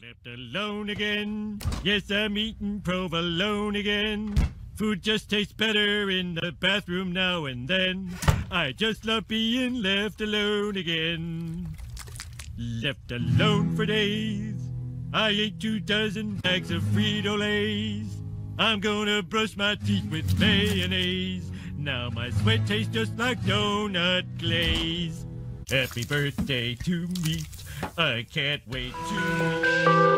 Left alone again. Yes, I'm eating provolone again. Food just tastes better in the bathroom now and then. I just love being left alone again. Left alone for days. I ate 24 bags of Frito-Lays. I'm gonna brush my teeth with mayonnaise. Now my sweat tastes just like donut glaze. Happy birthday to me. I can't wait to...